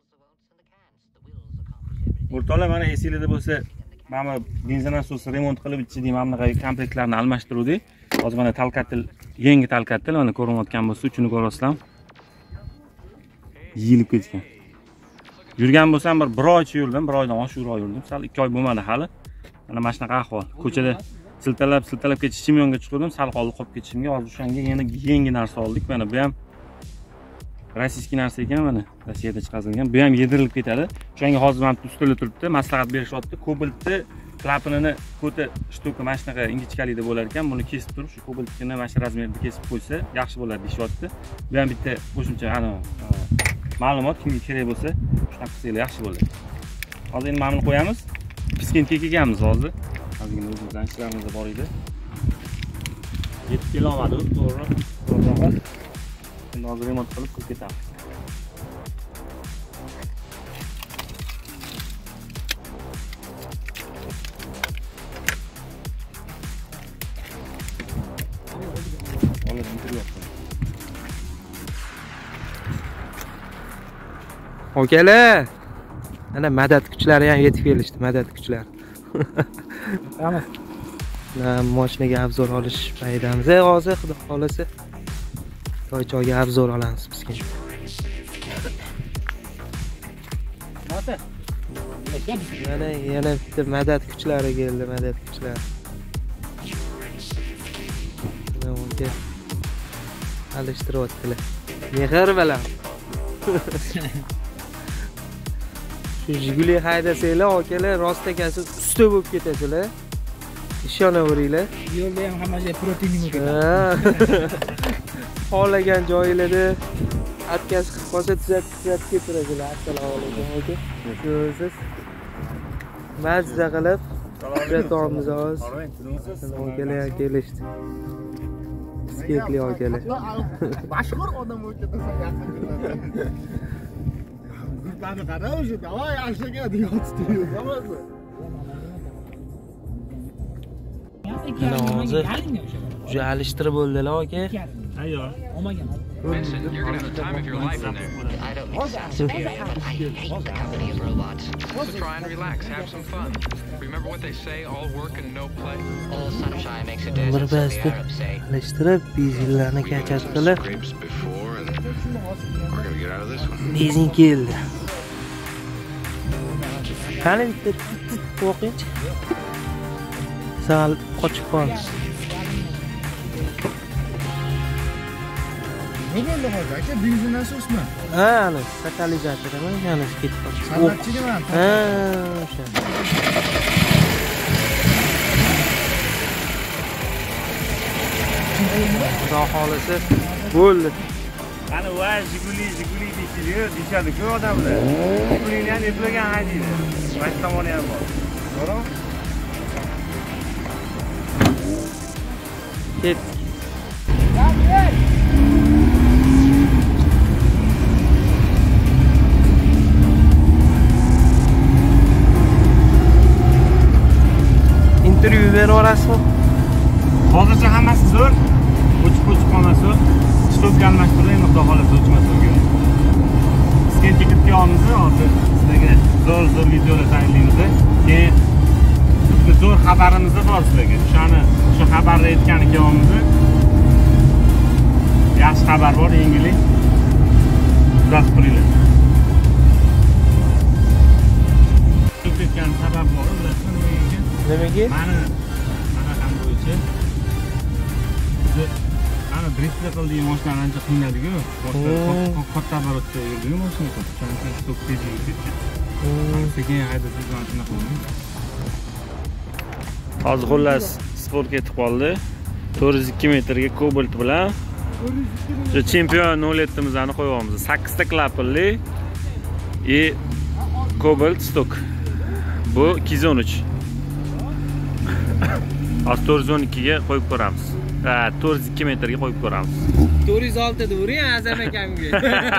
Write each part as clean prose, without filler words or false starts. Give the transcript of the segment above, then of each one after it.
O'rtoqlar, mana esingizda bo'lsa, mana benzin nasosi remont qilib ichidagi mana bunaqa komplektlarni almashtirdik. Hozir mana talkatil, yangi talkatil mana ko'rinayotgan bo'lsa, uchini ko'rasizlar. Yilib ketgan. Yurgan bo'lsam bir oycha yurdim, bir oydan oshiqroq yurdim. Sal 2 oy bo'lmadi hali. Mana shunaqa ahvol. Ko'chada siltalab ketish chimyonga chiqdim, sal qoldi qolib ketishimga. Hozir o'shanga yana yangi narsa oldik. Mana bu ham rossiyskiy narsa ekan, mana Rossiyada chiqarilgan. Bu ham yedirilib ketadi. O'shanga hozir mana ustida turibdi, maslahat berishyapti. Kobaltni klapanini ko'ta shtuka mana shunaqa ingichkalikda bo'lar ekan. Buni kesib turib, shu kobaltni mana shu razmerda kesib qo'ysa yaxshi bo'ladi deyapti. Bu ham bitta qo'shimcha ma'lumot, kimga kerak bo'lsa, shunaqa qilsanglar yaxshi bo'ladi. Hozir endi mana buni qo'yamiz. Piskentga kelganmiz hozir. Hozirgina o'zimizdan ishlarimiz bor edi. Yetib kela olmadik, to'g'ri. Endi hozir remont qilib ketamiz. Okalar, ana madad kuchlari ham yetib kelishdi, madad kuchlari. Qamiz. Mashinaga obzor olish paydamiz. Hozir xudo xolasa toychoyga obzor olamiz bizga. Mana yana bitta madad kuchlari keldi, madad kuchlari. Nima alishtiryaptilar. Mehr bilan. Shu Jiguli haydasanglar, okalar, rostakasi usta bo'lib ketasizlar. Ishonaveringlar. Yo'lda ham hamma joy proteinim bo'ladi. Xohlagan joylarda atkaz qilib qolsa tuzatib ketirasizlar. Assalomu alaykum aka. Ko'rsiz. Mazza qilib tuzatamiz hozir. Okalar kelishdi. Bisketli okalar. Mashhur odam bo'lib ketasan yaqin. Gullarni qara o'sha, "Voy, ashaka" deyotdi. Hammasi. Hozir juda alishtirib bo'ldilar aka. Ayyo. Vincent, you're gonna have the time of your life in there. I don't mean to disappear, but I hate the company of robots. So try and relax, have some fun. Remember what they say, all work and no play. All sunshine makes a desert, so the Arabs say. Alishtirib, benzinlarni kachas qilib, Scrapes before and we're gonna get out of this one. benzin keldi. Qani bitta o'qingchi. Sal qochib qoldi. Nima bo'ldi hozir aka? Benzin nasosmi? Ha, ana katalizatormi? Yana ketib qoldi. Samatchigimi? Ha, o'sha. Xudo xolisi bo'ldi. Qani va Jiguli deyishadi-ku odamlar. Jigulini ham eplagan haydaydi. Boshqa tomoni ham bor. To'g'rimi? Ket. Intervyu beraverasizmi? Hozircha hammasi zo'r. O'chib qolmasin. Stokka almashtirib, xudo xolasa o'chmasin. Piskentga kirib kelamiz hozir. Sizlarga zo'r videolar tayyorlaymiz. Keyin zo'r xabarimiz bor sizlarga. Shu xabarni aytgani kelyapmiz. Yaxshi xabar bor, yangilik. Kuzatib turinglar. Ketgan sabab bor, Nimaga? Mana ham bo'yicha. Ana driftga qildik, mashinalar ancha qiynadiku. Katta оборотda yurdi mashina. Shuncha stok tezligi ketgan. Sekin haydashga ham shunaqa bo'ldi. Hozir xullas sport ketib qoldi. 402 metrga Cobalt bilan shu chempion 07'mizni qo'yamiz. 8 ta klapanli Cobalt stok. Bu 213. Hozir 412 ga qo'yib ko'ramiz. 402 metrga qo'yib ko'ramiz. 406 da uring Azam akamga.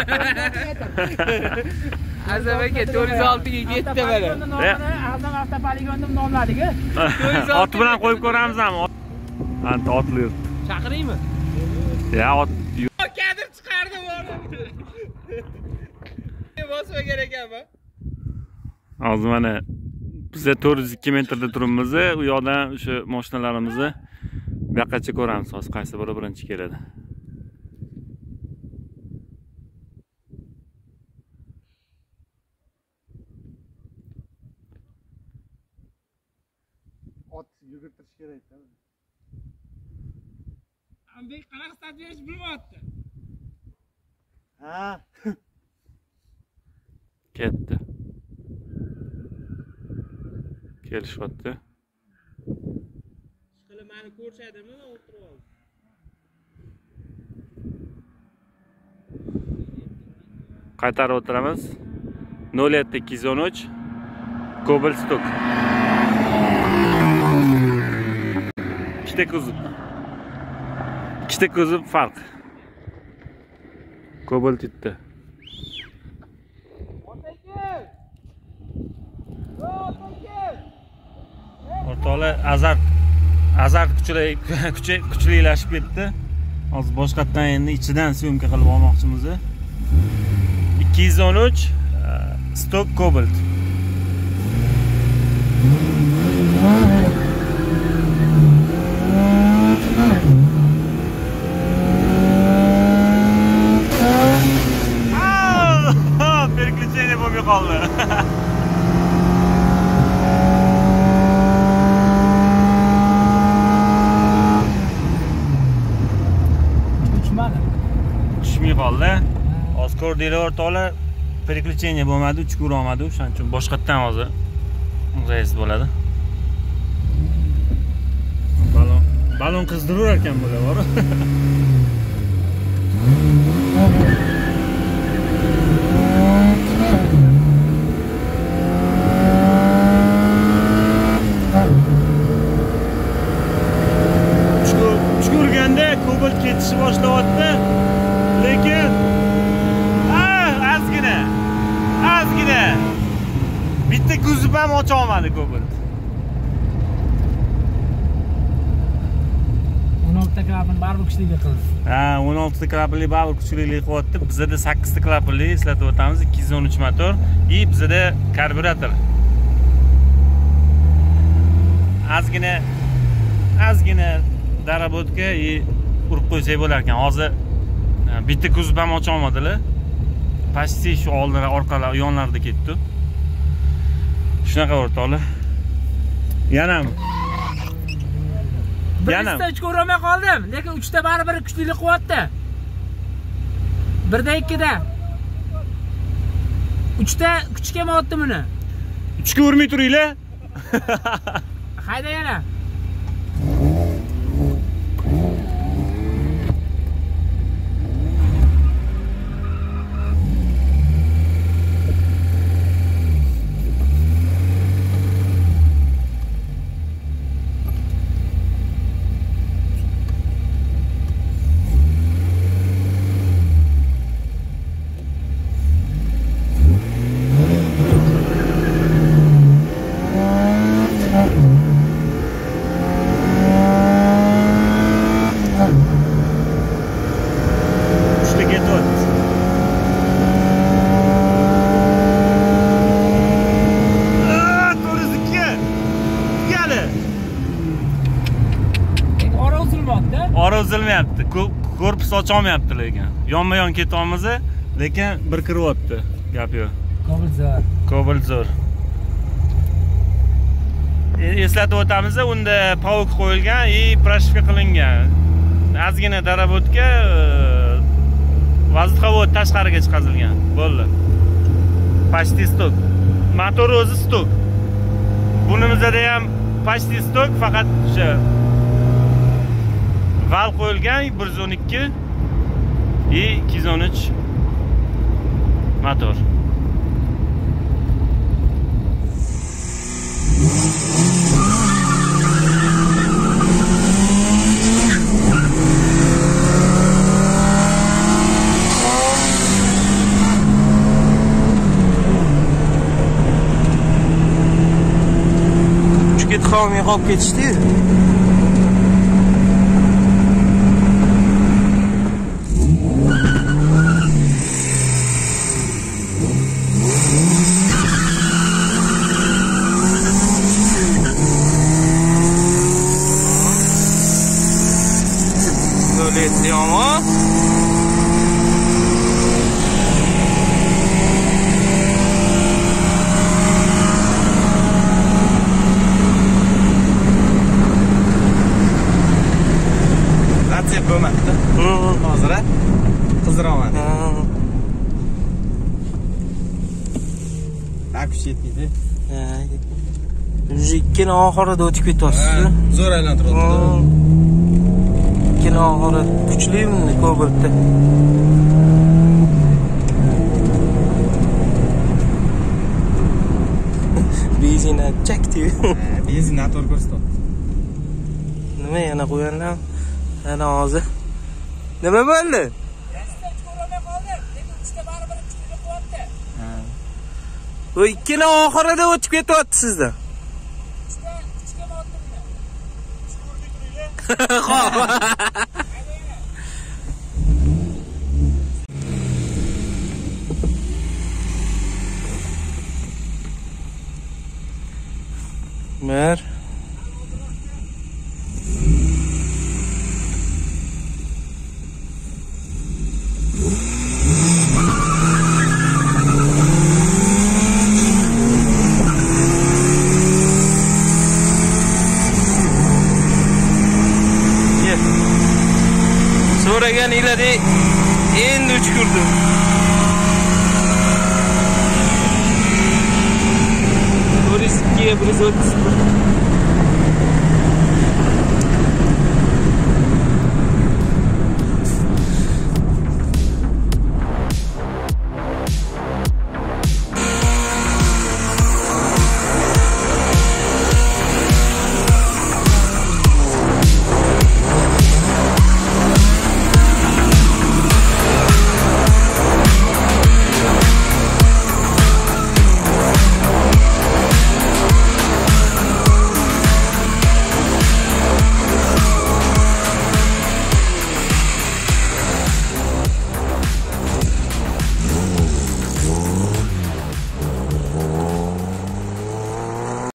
Azam aka 406 ga ketdi mana. Azam avtopoligonni nomladiku. Ot bilan qo'yib ko'ramiz ham. Anta otli. Chaqiraymi? Ya ot. Kadir chiqardi bor. bosmagan ekanman. Hozir mana biz 402 metrda turibmiz. U yoqdan o'sha mashinalarimizni bu yoqqacha ko'ramiz. Hozir qaysi biri birinchi keladi. Ot yugurtirish kerak-da. Ambek qanaqa start berish bilmayapti. Ha. Ketdi. Kelishyapti. Ishqilib meni ko'rishadimi, men o'tirib oldim. Qaytarib o'tiramiz. 07213 Cobalt Stock. Ikkita kuzov farq. Cobalt itdi. O'rtoqlar azart kuchlilashib ketdi. Hozir boshqatdan endi ichidan syomka qilib olmoqchimiz. 213 Stock Cobalt. Переключение bo'lmay qoldi. Tushmay qoldi. Hozir ko'rdinglar o'rtoqlar, переключение bo'lmadi, uch ko'ra olmadi, o'shaning uchun boshqatdan hozir reys bo'ladi. Balon qizdirar ekan bular, bor. Cobalt ketishni boshlayapti. Lekin ozgina bitta kuzov ham ocha olmadi Cobalt. 16 klapani baribir kuchlilik qildi. Ha, 16 klapli baribir kuchlilik qilyapti. Bizda 8 klapli eslatib o'tamiz, 213 motor и bizda karburator. Ozgina darabotka и urib qo'ysak bo'lar ekan. Hozir bitta kuzov ham ocha olmadilar. Почти shu oldinlar, orqalar, yonlarida ketdi. Shunaqa o'rtoqlar. Yana birta 3 ko'rmay qoldim, lekin 3 ta baribir kuchlilik qilyapti. 1da 2da. 3 ta kuch kelmayapti buni. 3 ga urmay turinglar. Hayda yana. Ora uzilmayapti. Korpus ocha olmayapti lekin. Yonma-yon ketamiz, lekin bir kiryapti. Gap yo'q. Cobalt zo'r. Eslatib o'tamiz, unda pavuk qo'yilgan и proshivka qilingan. Ozgina darabotka vazifavod tashqariga chiqarilgan. Bo'ldi. Почти stok. Motor o'zi stok. Bunimizda ham почти stok, faqat o'sha val qo'yilgan 112 и 213 motor. Çünkü tıkamaya kalk geçti. Tak kuch yetmaydi. Ikkini oxirida o'tib ketyapsiz. Zo'r aylantiradi. Ikkini oxiri kuchli buni Cobalt'da. Benzin chakdi. Benzin noto'g'ri ko'rsatadi. Nima yana qo'yanlar? Ana hozir. Nima bo'ldi? O ikkini oxirida o'tib ketyapti sizda. Mer. So'ragan iladi endi uchkurdim. Turistga 130